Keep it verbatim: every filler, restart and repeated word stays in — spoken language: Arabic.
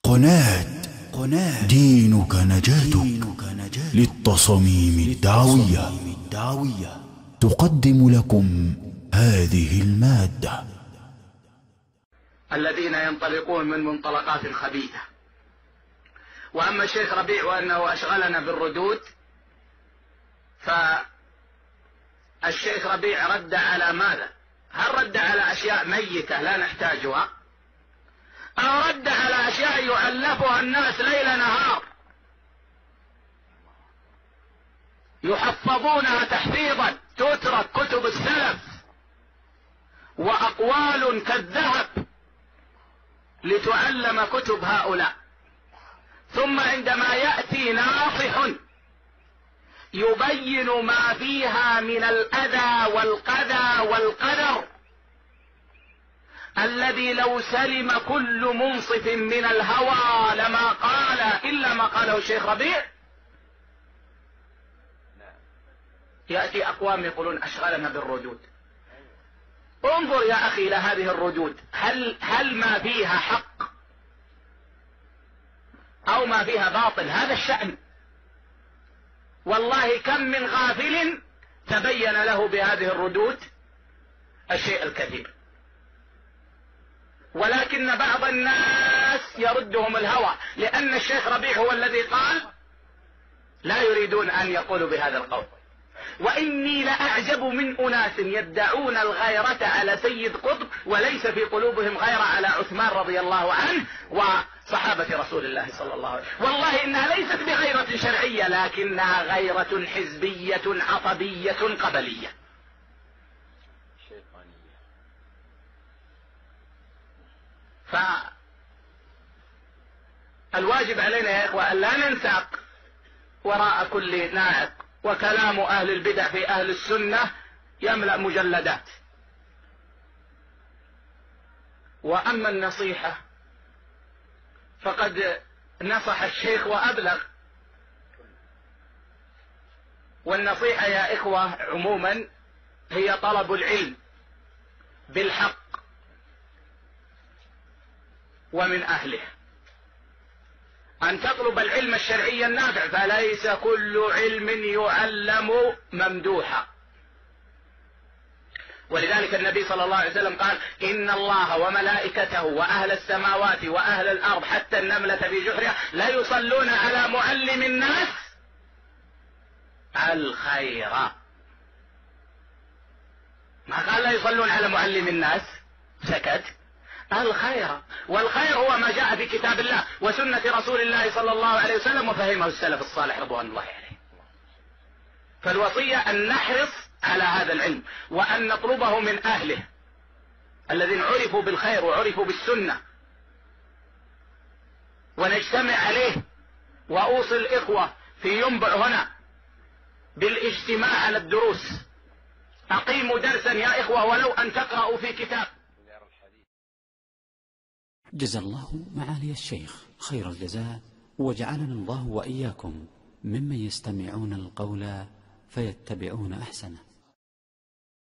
قناة قناة دينك نجاتك للتصاميم الدعوية تقدم لكم هذه المادة. الذين ينطلقون من منطلقات خبيثة. وأما الشيخ ربيع وأنه أشغلنا بالردود، فالشيخ ربيع رد على ماذا؟ هل رد على أشياء ميتة لا نحتاجها، أو رد على أشياء يؤلفها الناس ليل نهار يحفظونها تحفيظا، تترك كتب السلف وأقوال كالذهب لتعلم كتب هؤلاء، ثم عندما يأتي ناصح يبين ما فيها من الأذى والقذى والقدر الذي لو سلم كل منصف من الهوى لما قال إلا ما قاله الشيخ ربيع، يأتي أقوام يقولون أشغلنا بالردود. انظر يا أخي إلى هذه الردود، هل, هل ما فيها حق أو ما فيها باطل؟ هذا الشأن. والله كم من غافل تبين له بهذه الردود الشيء الكثير، ولكن بعض الناس يردهم الهوى، لأن الشيخ ربيع هو الذي قال لا يريدون أن يقولوا بهذا القول. وإني لأعجب من أناس يدعون الغيرة على سيد قطب وليس في قلوبهم غيرة على عثمان رضي الله عنه وصحابة رسول الله صلى الله عليه وسلم. والله إنها ليست بغيرة شرعية، لكنها غيرة حزبية عصبية قبلية. فالواجب علينا يا إخوة أن لا ننساق وراء كل نائق، وكلام أهل البدع في أهل السنة يملأ مجلدات. وأما النصيحة فقد نصح الشيخ وأبلغ، والنصيحة يا إخوة عموما هي طلب العلم بالحق ومن أهله، أن تطلب العلم الشرعي النافع، فليس كل علم يعلم ممدوحا. ولذلك النبي صلى الله عليه وسلم قال إن الله وملائكته وأهل السماوات وأهل الأرض حتى النملة في جحرها لا يصلون على معلم الناس الخير. ما قال لا يصلون على معلم الناس، سكت، الخير. والخير هو ما جاء في كتاب الله وسنة رسول الله صلى الله عليه وسلم وفهمه السلف الصالح رضوان الله عليه. فالوصية أن نحرص على هذا العلم وأن نطلبه من أهله الذين عرفوا بالخير وعرفوا بالسنة، ونجتمع عليه. وأوصي الإخوة في ينبع هنا بالاجتماع على الدروس. أقيموا درسا يا إخوة ولو أن تقرأوا في كتاب. جزا الله معالي الشيخ خير الجزاء، وجعلنا الله وإياكم ممن يستمعون القول فيتبعون أحسنه.